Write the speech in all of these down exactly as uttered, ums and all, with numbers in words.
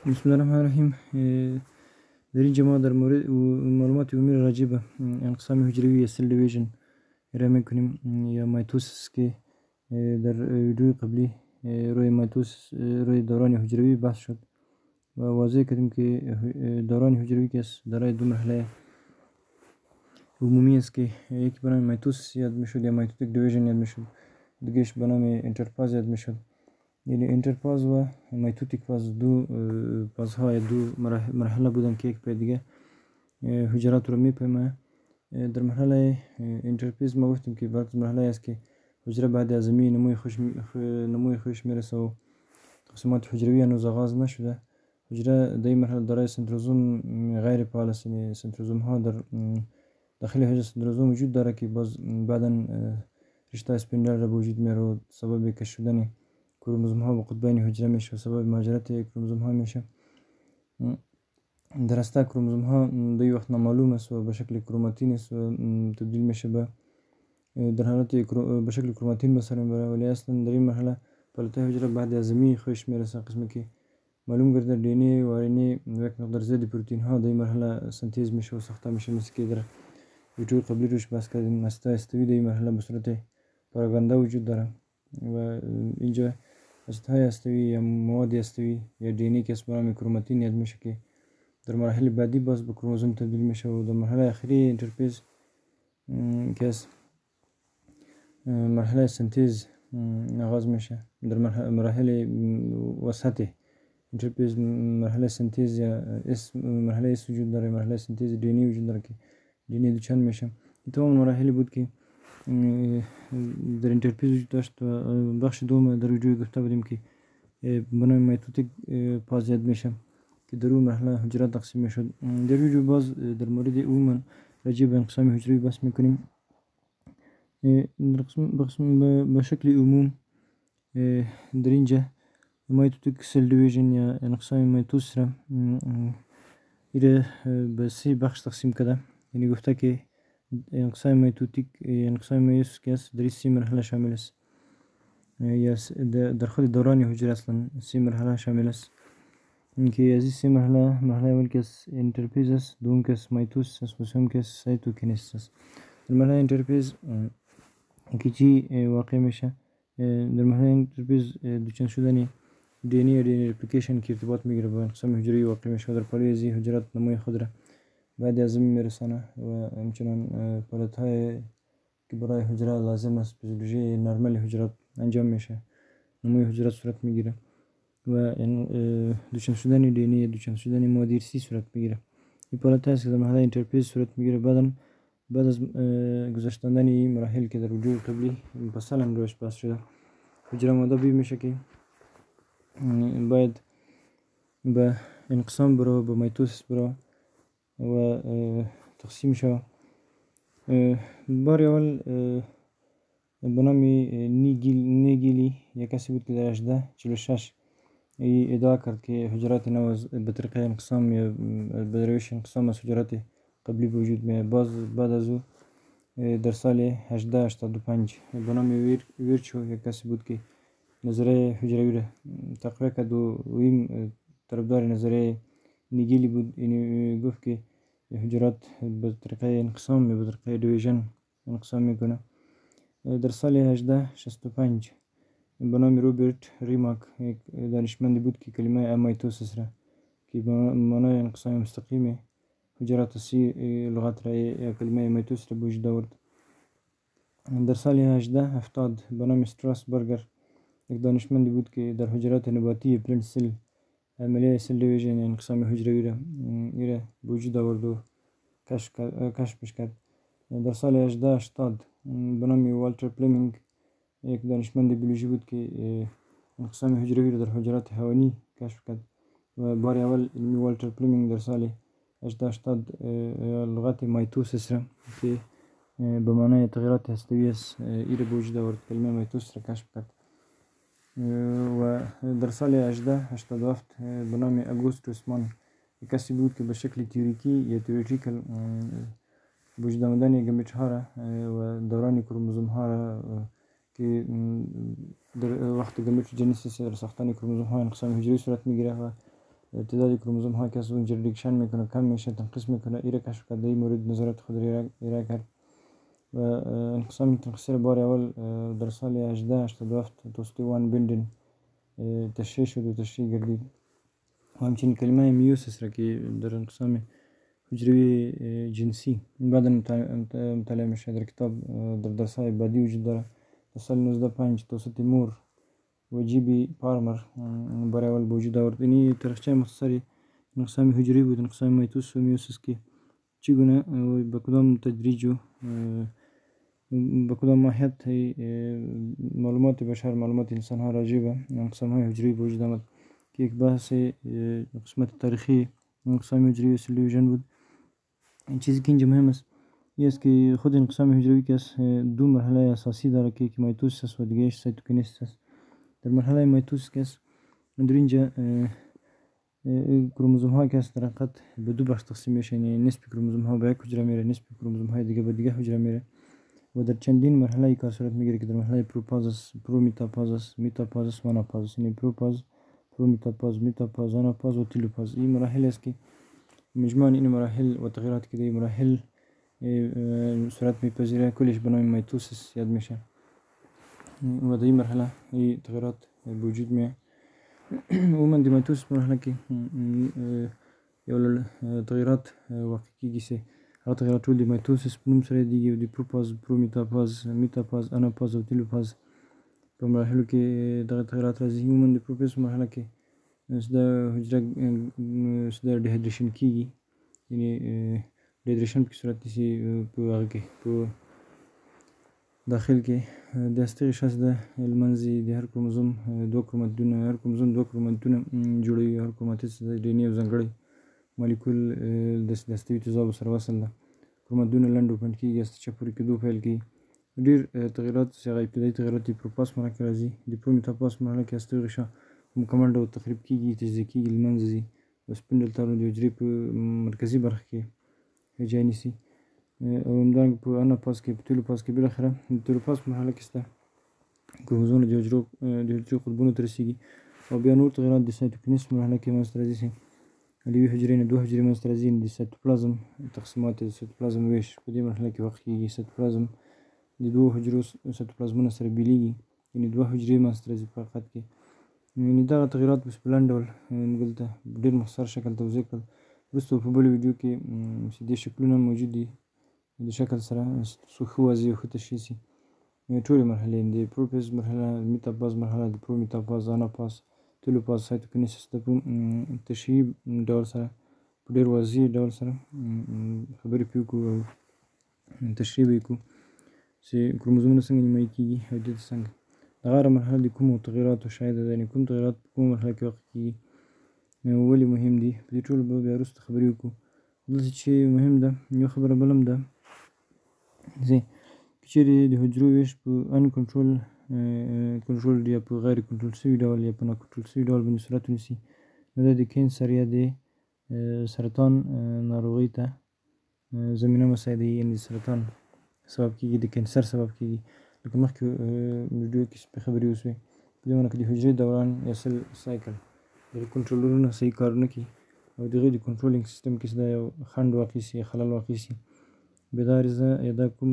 بسم الله الرحمن الرحیم. در اینجا ما در مورد معلومات عمومی راجع به انقسام حجروی سل دیویژن ارائه میکنیم یا مایتوسیس که در ویدیوی قبلی روی مایتوسیس روی دوران حجروی بحث شد و واضح کردیم که دوران حجروی که دارای دو مرحله عمومی است که یک به نام مایتوسیس یاد میشد یا مایتوتیک دیویژن یاد میشد، دیگهش به نام انترفاز یاد میشد. یعنی انترفاز و مایتوتیک فاز دو فازهای دو مرحله بودن که یک پای دیگه حجرات رو میپیمه. در مرحله انترفیز ما گفتیم که برای مرحله است که حجره بعد از زمین نموی خوش نموی خوش میرسه و تقسیمات حجروی هنوز آغاز نشده. حجره در این مرحله دارای سنتروزوم غیر فعال است، یعنی سنتروزوم ها در داخل حجره سنتروزوم وجود داره که باز بعدا رشته اسپندرال را به وجود میاره و سبب کش شدن کروموزوم ها به قطبین حجره میشه و سبب مهاجرت کروموزوم ها میشه. در راسته کروموزوم ها در وقت نامعلوم است و به شکل کروماتین است و تبدیل میشه به در حالت به شکل کروماتین به سر میبره، ولی اصلا در این مرحله پالته حجره بعد از زمین خوش میرسه، قسمی که معلوم گرده دی ان ای و آر ان ای یک مقدار زیادی پروتئین ها در این مرحله سنتز میشه و ساخته میشه، مثل که در ویدیو قبلی روش بحث کردیم. مسته استوی در این مرحله به صورت پاراگاندا وجود داره و اینجا اسیدهای استوی یا مواد استوی یا دی ان ای که اسم برای کروماتین یاد میشه که در مراحل بعدی باز به کروموزوم تبدیل میشه و در مرحله اخیری انترفیز که از مرحله سنتز آغاز میشه. در مراحل وسط انترفیز مرحله سنتز یا اسم مرحله اس وجود داره، مرحله سنتز دی ان ای وجود داره که دی ان ای دوچند میشه. این تمام مراحلی بود که در انترفیز وجود داشت و بخش دوم در ویدیو گفته بودیم که به نام مایتوتیک فاز یاد میشه که در اون مرحله حجرات تقسیم میشد. در ویدیو باز در مورد عموما راجع به انقسام حجروی بحث میکنیم. به شکل عموم در اینجا مایتوتیک سل دیویژن یا انقسام مایتوسیس را به سه بخش تقسیم کرده. یعنی گفته که انقسام مایتوتیک انقسام مایتوسیس که است در سه مرحله شامل است یا در خود دوران حجره اصلا سه مرحله شامل است که از این سه مرحله مرحله اول که انترفیز است، دوم که مایتوسیس است و سوم که سایتوکینیسیس است. در مرحله انترفیز که چی واقع میشه؟ در مرحله انترفیز دوچند شدن دی ان ای و دی ان ای ریپلیکیشن که ارتباط میگیره با انقسام حجروی واقع میشه و در پالوی از حجرات نموی خود را بعد از زمین میرسانه و همچنان پالت های که برای حجره لازم است فیزیولوژی نرمال حجرات انجام میشه، نموی حجرات صورت میگیره و دوچند شدن دی ان ای دوچند شدن مواد ارثی صورت میگیره. این پالت هست که در مرحله انترفیز صورت میگیره. بعدا بعد از گذشتن این مراحل که در ویدیو قبلی مثلا روش بحث شده، حجره ماده بی میشه که باید به انقسام برو، به مایتوسیس برو و تقسیم شو. بار اول به نام نیگیلی یک کسی بود که در هجده چهل و شش ادعا کرد که حجرات نو به طریق انقسام یا به روش انقسام از حجرات قبلی به وجود میاد. باز بعد از او در سال هجده هشتاد و پنج به نام ویر ویرچو یک کسی بود که نظریه حجروی را تقویه کرد و این طرفدار نظریه نیگیلی بود. یعنی گفت که حجرات به طریق انقسام یا به طریق دیویژن انقسام میکنه. در سال هجده شصت و پنج به نام روبرت ریماک یک دانشمندی بود که کلمه مایتوسیس را که به معنای انقسام مستقیم حجرات سی لغت را یا کلمه مایتوسیس را به وجود آورد. در سال هجده هفتاد به نام استراسبرگر یک دانشمندی بود که در حجرات نباتی پلنت سل عملیه سل دیویژن انقسام حجروی را ایره به وجود آورد و کشفش کرد. در سال هجده هشتاد به نام والتر پلمینگ یک دانشمند بیولوژی بود که انقسام حجروی را در حجرات حیوانی کشف کرد و بار اول والتر پلمینگ در سال هجده هشتاد لغت مایتوسیس را که به معنای تغییرات هستوی است ایره به وجود آورد، کلمه مایتوسیس را کشف کرد. و در سال هجده هشتاد و هفت به نام اگوستوس مان یک کسی بود که به شکل تئوریکی یا تئوریکال وجود آمدن گمیت ها را و دوران کروموزوم ها را که در وقت گمیت جنسیس در ساختن کروموزوم ها انقسام حجروی صورت میگیره و تعداد کروموزوم ها که از اون ریدکشن میکنه کم میشه تنقیص میکنه ایره کشف کرده این مورد نظارت خود را کرد و انقسام تنقیصی بار اول در سال هجده هشتاد و هفت توسط وان بندن تشریح شد و تشریح گردید و همچنین کلمه میوسیس را که در انقسام حجروی جنسی بعدا مطالعه میشه در کتاب در درس های بعدی وجود داره در سال نوزده پنج توسط مور و جی بی پارمر برای اول به وجود آورد. اینی تاریخچه مختصری انقسام حجروی بود، انقسام میتوس و میوسیس که چگونه و به کدام تدریج و به کدام ماهیت معلومات بشر معلومات انسان ها راجع به انقسام های حجروی به وجود آمد که یک بحث قسمت تاریخی انقسام حجروی و سل دیویژن بود. این چیزی که اینجا مهم است این است که خود انقسام حجروی که است دو مرحله اساسی داره که یکی میتوسیس است و دیگه‌اش سایتوکینیسیس است. در مرحله میتوسیس که است در اینجا کروموزوم ها که است در حقیقت به دو بخش تقسیم میشه، یعنی نصف کروموزوم ها به یک حجره میره، نصف کروموزوم های دیگه به دیگه حجره میره و در چندین مرحله کار صورت میگیره که در مرحله پروپاز است، پرومیتاپاز است، میتاپاز است و آناپاز است. یعنی پروپاز، پرومیتاپاز، میتاپاز، آناپاز و تیلوپاز. این مراحل است که مجموعاً این مراحل و تغییرات که در این مراحل صورت میپذیره کلش به نام میتوسیس یاد میشه و در این مرحله این تغییرات به وجود میاد. عموما در میتوسیس مرحله که یو تغییرات واقع کیږي سي هغه تغییرات ټول د میتوسیس په نوم سره دیږي او د پروپاز، پرومیتاپاز، میتاپاز، آناپاز او تیلوپاز په مراحلو کې دغه تغییرات راځي. عموما د پروپاز مرحله کې د حجره د ډیهایډریشن کیږي، یعنی ډیهایډریشن په صورت نیسي په هغه کې په داخل کې د هستې غشا د المنځي د هر کروموزوم دوه کروماتینونه هر کروموزوم دوه کروماتینونه جوړوي. هر کروماتین د ډي ان اې یو ځانګړی مالیکول د هستوي تیزابو سره وصل ده. کروماتینونه لنډ او پنډ کېږي، هسته چپوري کېدو پیل کوي. ډېر تغییرات چې هغه ابتدایي تغییرات د پروپاس مرحله کې راځي. د پرومیتاپاس مرحله کې هستوي غشا په مکمل ډول تخریب کېږي، تجزیه کېږي، له منځه ځي او سپنډل تارونه د حجرې په مرکزي برخه کې ځای نیسي او همدارنګه په آناپاز کې په تیلوپاز کې بالاخره د تیلوپاز په مرحله کې شته کروموزومونه د حجرو د حجرې قطبونو ته رسېږي او بیا نور تغییرات د سایتوکینیسیس مرحله کې منځته راځي چې له یوې حجرې نه دوه حجرې منځته راځي. د سایتوپلازم تقسیمات د سایتوپلازم ویش په دې مرحله کې واقع کېږي. سایتوپلازم د دوو حجرو سایتوپلازمونه سره بیلیږي، یعنې دوه حجرې منځته راځي په حقیقت کې. یعنې دغه تغییرات بس په لنډ ډول موږ دلته ډېر مختصر شکل توضیح کړل. وروسته په بل ویډیو کې چې دې شکلونه موجود دي د شکل سره څو ښه واضح او ښه تشریح شي. ټولې مرحلې د پروپاز مرحله، میتاپاز مرحله، د پرومیتاپاز، آناپاز، تیلوپاز، سایتوکینیسیس د تشریحي ډول سره په ډېر واضح ډول سره خبرې پرې وکړو او تشریح به یې کړو چې کروموزومونه څنګه نیمایي کېږي او دې ته څنګه دغه هره مرحله د کومو تغییراتو شاهده ده، یعنې کوم تغییرات په کومه مرحله کې واقع کېږي، ولې مهم دي. په دې ټولو به بیا وروسته خبرې وکړو. دلته چې مهم ده یو خبره بل هم ده چې که چېرې د حجرو ویش په ان کنټرول کنټرول یا په غیر کنټرول شوي ډول یا په ناکنټرول شوي ډول باندې صورت ونیسي نو دا د کینسر یا د سرطان ناروغۍ ته زمینه مساعدوي، یعنې د سرطان سبب کېږي، د کینسر سبب کېږي. لکه مخکې ویډیو کې پرې خبرې وشوې په دې معنی کې د حجرې دوران یا سل سایکل دغه کنټرولرونه صحیح کار نه کوي او د هغوی د کنټرولینګ سیستم کې چې دا یو خنډ واقع شي یا خلل واقع شي بیا دا عریضه یا دا کوم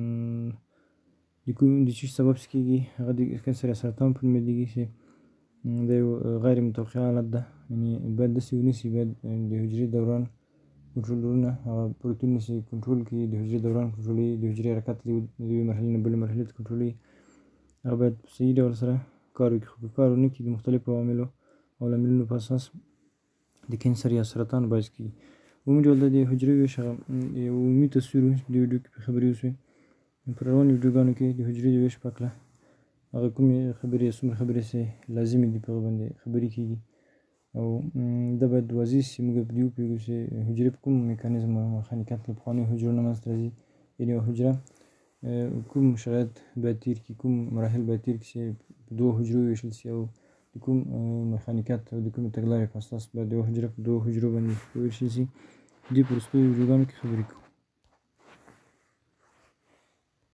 د کوم د چی سبب کېږي هغه د کینسر یا سرطان په نوم یادېږي چې دا یو غیر متوقع حالت ده. یعنې باید داسې ونیسي، باید د حجرې دوران کنټرولرونه هغه پروتینونه چې کنټرول کوي د حجرې دوران کنټرولوي، د حجرې حرکت د یوې مرحلې نه بلې مرحلې ته کنټرولوي، هغه باید په صحیح ډول سره کار وکړي. خو که کار ونه کړي د مختلفو عواملو او لاملونو په اساس د کینسر یا سرطان باعث کېږي. عمومي ډول د حجرې ویش هغه یو عمومي تصویر و چې د ویډیو کې پرې خبرې وشوې. په روانو ویډیوګانو کې د حجرې د ویش په هکله هغه کومې خبرې څومره خبرې چې لازمې دي په هغه باندې خبرې کېږي او دا باید واضح شي. موږ په دې وپوهېږو چې حجرې په کوم میکانیزم او میخانیکت له پخوانیو حجرو نه منځته راځي، یعنې یوه حجره کوم شرایط باید تېر کړي، کوم مراحل باید تېر کړي چې په دوو حجرو وویشل شي او د کوم میخانیکت او د کومې تګلارې په اساس باید یوه حجره په دوو حجرو باندې وویشل شي. دې په وروستیو ویډیوګانو کې خبرې کوو.